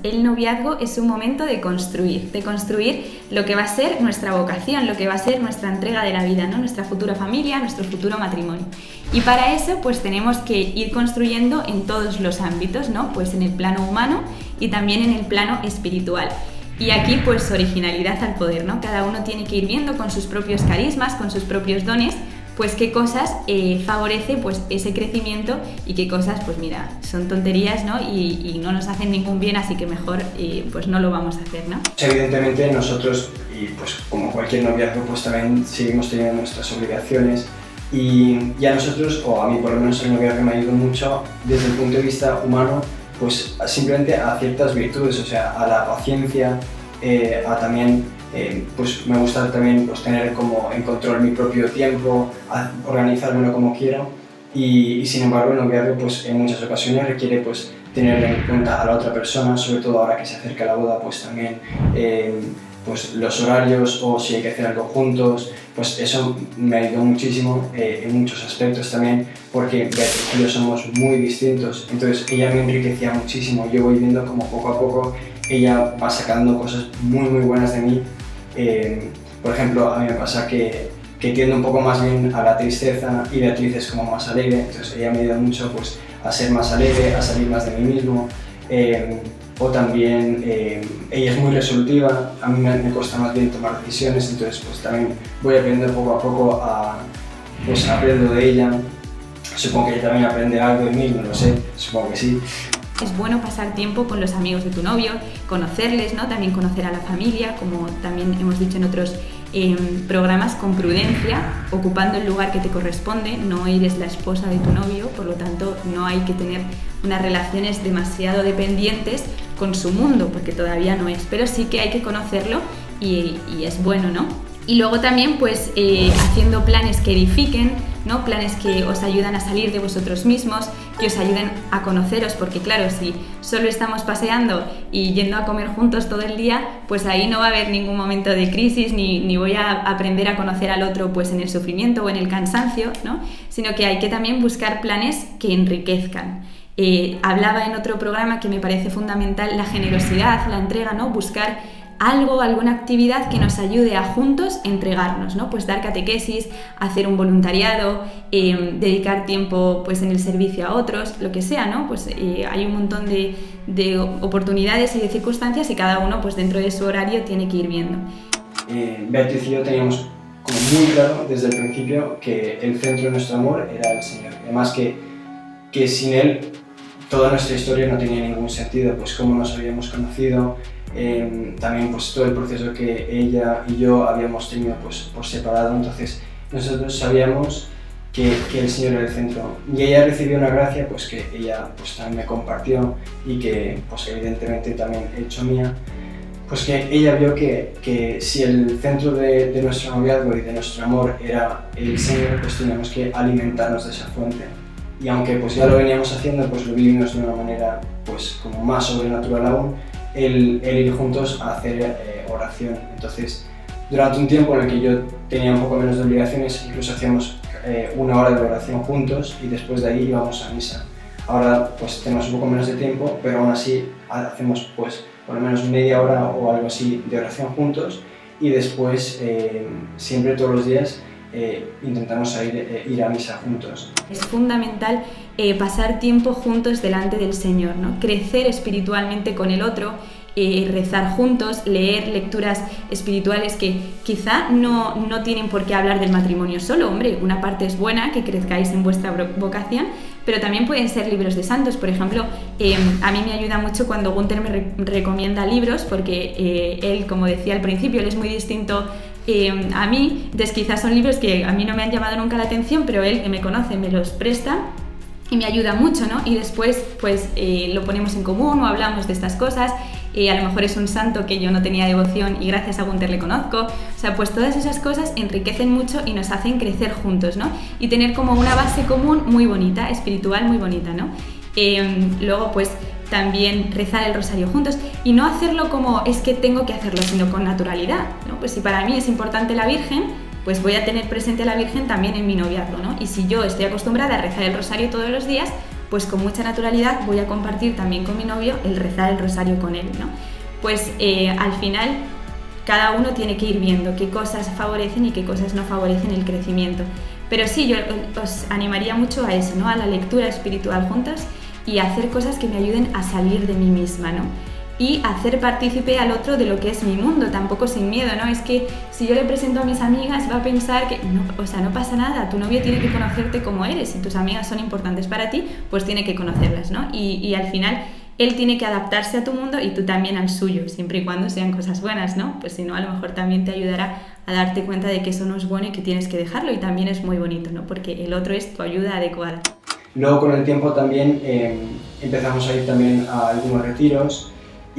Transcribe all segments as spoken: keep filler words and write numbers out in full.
el noviazgo es un momento de construir, de construir lo que va a ser nuestra vocación, lo que va a ser nuestra entrega de la vida, ¿no? Nuestra futura familia, nuestro futuro matrimonio. Y para eso pues tenemos que ir construyendo en todos los ámbitos, ¿no? Pues en el plano humano y también en el plano espiritual. Y aquí pues originalidad al poder, ¿no? Cada uno tiene que ir viendo con sus propios carismas, con sus propios dones, pues qué cosas eh, favorece pues ese crecimiento y qué cosas, pues mira, son tonterías, ¿no? Y, y no nos hacen ningún bien, así que mejor eh, pues no lo vamos a hacer, ¿no? Evidentemente nosotros, y pues como cualquier noviazgo, pues también seguimos teniendo nuestras obligaciones y, y a nosotros, o a mí por lo menos el noviazgo me ayudó mucho desde el punto de vista humano, pues simplemente a ciertas virtudes, o sea, a la paciencia, eh, a también Eh, pues me gusta también pues, tener como en control mi propio tiempo, a organizármelo como quiero y, y sin embargo el noviazgo pues, en muchas ocasiones requiere pues, tener en cuenta a la otra persona, sobre todo ahora que se acerca la boda, pues también eh, pues, los horarios o si hay que hacer algo juntos, pues eso me ayudó muchísimo eh, en muchos aspectos también porque Beatriz y yo somos muy distintos, entonces ella me enriquecía muchísimo, yo voy viendo como poco a poco ella va sacando cosas muy muy buenas de mí. Eh, por ejemplo, a mí me pasa que, que tiendo un poco más bien a la tristeza y Beatriz es como más alegre, entonces ella me ayuda mucho pues, a ser más alegre, a salir más de mí mismo. Eh, o también eh, ella es muy resolutiva, a mí me, me cuesta más bien tomar decisiones, entonces pues también voy aprendiendo poco a poco a, pues aprendo de ella. Supongo que ella también aprende algo de mí, no lo sé, supongo que sí. Es bueno pasar tiempo con los amigos de tu novio, conocerles, ¿no? También conocer a la familia, como también hemos dicho en otros eh, programas, con prudencia, ocupando el lugar que te corresponde. No eres la esposa de tu novio, por lo tanto no hay que tener unas relaciones demasiado dependientes con su mundo, porque todavía no es, pero sí que hay que conocerlo y, y es bueno, ¿no? Y luego también pues eh, haciendo planes que edifiquen, ¿no? Planes que os ayudan a salir de vosotros mismos, que os ayuden a conoceros, porque claro, si solo estamos paseando y yendo a comer juntos todo el día, pues ahí no va a haber ningún momento de crisis, ni, ni voy a aprender a conocer al otro pues en el sufrimiento o en el cansancio, ¿no? Sino que hay que también buscar planes que enriquezcan. Eh, hablaba en otro programa que me parece fundamental la generosidad, la entrega, ¿no? Buscar algo, alguna actividad que nos ayude a juntos entregarnos, ¿no? Pues dar catequesis, hacer un voluntariado, eh, dedicar tiempo pues, en el servicio a otros, lo que sea, ¿no? Pues eh, hay un montón de, de oportunidades y de circunstancias y cada uno pues, dentro de su horario tiene que ir viendo. Eh, Beatriz y yo teníamos como muy claro desde el principio que el centro de nuestro amor era el Señor. Además que, que sin Él toda nuestra historia no tenía ningún sentido, pues cómo nos habíamos conocido, Eh, también pues todo el proceso que ella y yo habíamos tenido pues por separado, entonces nosotros sabíamos que, que el Señor era el centro y ella recibió una gracia pues que ella pues también me compartió y que pues evidentemente también he hecho mía, pues que ella vio que, que si el centro de, de nuestro noviazgo y de nuestro amor era el Señor, pues teníamos que alimentarnos de esa fuente. Y aunque pues ya lo veníamos haciendo, pues lo vivimos de una manera pues como más sobrenatural aún, El, el ir juntos a hacer eh, oración. Entonces, durante un tiempo en el que yo tenía un poco menos de obligaciones, incluso hacíamos eh, una hora de oración juntos y después de ahí íbamos a misa. Ahora pues tenemos un poco menos de tiempo, pero aún así hacemos pues por lo menos media hora o algo así de oración juntos y después eh, siempre todos los días eh, intentamos ir, eh, ir a misa juntos. Es fundamental eh, pasar tiempo juntos delante del Señor, ¿no? Crecer espiritualmente con el otro, eh, rezar juntos, leer lecturas espirituales que quizá no, no tienen por qué hablar del matrimonio solo, hombre, una parte es buena, que crezcáis en vuestra vocación, pero también pueden ser libros de santos. Por ejemplo, eh, a mí me ayuda mucho cuando Gunther me re recomienda libros, porque eh, él, como decía al principio, él es muy distinto Eh, a mí, entonces quizás son libros que a mí no me han llamado nunca la atención, pero él, que me conoce, me los presta y me ayuda mucho, ¿no? Y después pues eh, lo ponemos en común o hablamos de estas cosas, eh, a lo mejor es un santo que yo no tenía devoción y gracias a Gunther le conozco, o sea, pues todas esas cosas enriquecen mucho y nos hacen crecer juntos, ¿no? Y tener como una base común muy bonita, espiritual muy bonita, ¿no? Eh, luego pues también rezar el rosario juntos y no hacerlo como es que tengo que hacerlo, sino con naturalidad, ¿no? Pues si para mí es importante la Virgen, pues voy a tener presente a la Virgen también en mi noviazgo, ¿no? Y si yo estoy acostumbrada a rezar el rosario todos los días, pues con mucha naturalidad voy a compartir también con mi novio el rezar el rosario con él, ¿no? Pues eh, al final cada uno tiene que ir viendo qué cosas favorecen y qué cosas no favorecen el crecimiento. Pero sí, yo os animaría mucho a eso, ¿no? A la lectura espiritual juntas y a hacer cosas que me ayuden a salir de mí misma, ¿no? Y hacer partícipe al otro de lo que es mi mundo, tampoco sin miedo, ¿no? Es que si yo le presento a mis amigas va a pensar que, no, o sea, no pasa nada, tu novio tiene que conocerte como eres, si tus amigas son importantes para ti, pues tiene que conocerlas, ¿no? Y, y al final él tiene que adaptarse a tu mundo y tú también al suyo, siempre y cuando sean cosas buenas, ¿no? Pues si no, a lo mejor también te ayudará a darte cuenta de que eso no es bueno y que tienes que dejarlo, y también es muy bonito, ¿no? Porque el otro es tu ayuda adecuada. Luego con el tiempo también eh, empezamos a ir también a algunos retiros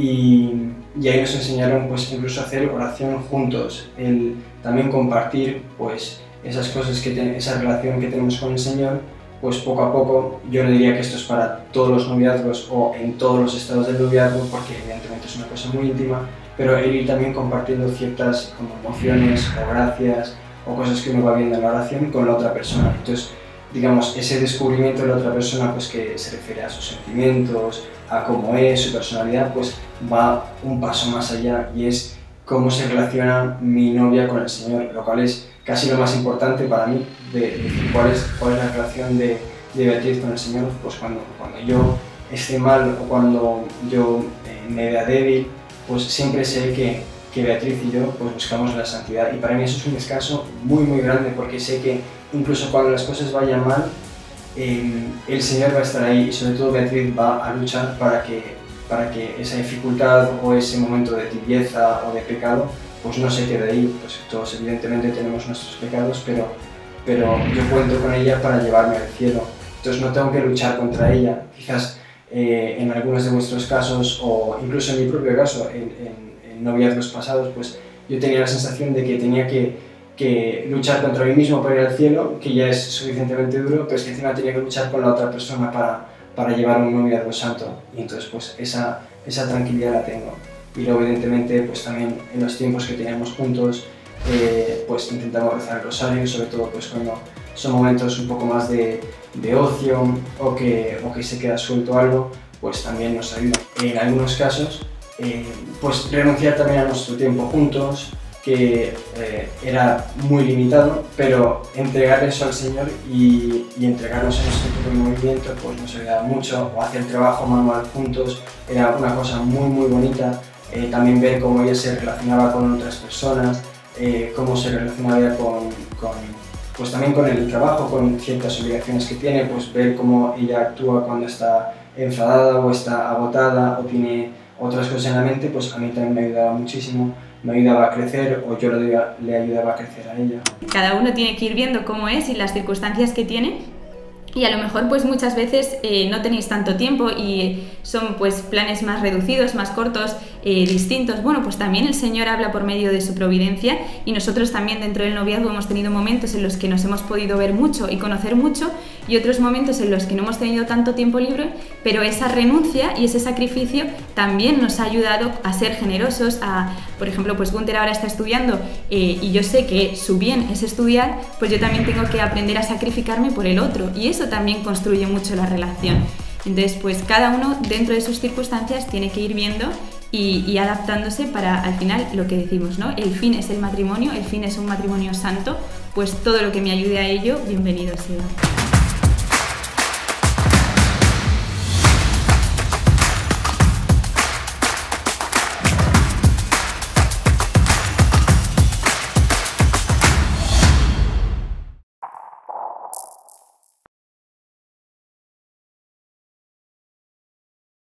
y, y ahí nos enseñaron pues incluso a hacer oración juntos, el también compartir pues esas cosas, que te, esa relación que tenemos con el Señor, pues poco a poco. Yo no diría que esto es para todos los noviazgos o en todos los estados del noviazgo, porque evidentemente es una cosa muy íntima, pero el ir también compartiendo ciertas como emociones o gracias o cosas que uno va viendo en la oración con la otra persona. Entonces, digamos, ese descubrimiento de la otra persona, pues que se refiere a sus sentimientos, a cómo es, su personalidad, pues va un paso más allá, y es cómo se relaciona mi novia con el Señor, lo cual es casi lo más importante para mí, de, de cuál, es, cuál es la relación de, de Beatriz con el Señor. Pues cuando, cuando yo esté mal o cuando yo eh, me vea débil, pues siempre sé que, que Beatriz y yo pues buscamos la santidad, y para mí eso es un descanso muy muy grande, porque sé que incluso cuando las cosas vayan mal, eh, el Señor va a estar ahí, y sobre todo Beatriz va a luchar para que, para que esa dificultad o ese momento de tibieza o de pecado pues no se quede ahí. Pues todos evidentemente tenemos nuestros pecados, pero, pero yo cuento con ella para llevarme al cielo, entonces no tengo que luchar contra ella. Quizás eh, en algunos de vuestros casos, o incluso en mi propio caso, en, en, en noviazgos pasados, pues yo tenía la sensación de que tenía que, que luchar contra mí mismo para ir al cielo, que ya es suficientemente duro, pero es que encima tenía que luchar con la otra persona para, para llevar un noviazgo santo, y entonces pues esa, esa tranquilidad la tengo. Y luego evidentemente pues también en los tiempos que teníamos juntos, eh, pues intentamos rezar el rosario, sobre todo pues cuando son momentos un poco más de, de ocio, o que, o que se queda suelto algo, pues también nos ayuda. En algunos casos, eh, pues renunciar también a nuestro tiempo juntos, que eh, era muy limitado, pero entregar eso al Señor y, y entregarnos a nuestro propio movimiento, pues nos ayudaba mucho. O hacer trabajo manual juntos era una cosa muy muy bonita. Eh, también ver cómo ella se relacionaba con otras personas, eh, cómo se relacionaba con, con, pues también con el trabajo, con ciertas obligaciones que tiene, pues ver cómo ella actúa cuando está enfadada o está agotada o tiene otras cosas en la mente, pues a mí también me ayudaba muchísimo, me ayudaba a crecer, o yo le ayudaba a crecer a ella. Cada uno tiene que ir viendo cómo es y las circunstancias que tiene. Y a lo mejor pues muchas veces eh, no tenéis tanto tiempo y son pues planes más reducidos, más cortos, eh, distintos. Bueno, pues también el Señor habla por medio de su providencia, y nosotros también dentro del noviazgo hemos tenido momentos en los que nos hemos podido ver mucho y conocer mucho, y otros momentos en los que no hemos tenido tanto tiempo libre, pero esa renuncia y ese sacrificio también nos ha ayudado a ser generosos. A, por ejemplo, pues Gunther ahora está estudiando eh, y yo sé que su bien es estudiar, pues yo también tengo que aprender a sacrificarme por el otro, y eso también construye mucho la relación. Entonces, pues cada uno dentro de sus circunstancias tiene que ir viendo y, y adaptándose para, al final, lo que decimos, ¿no? El fin es el matrimonio, el fin es un matrimonio santo, pues todo lo que me ayude a ello, bienvenido sea.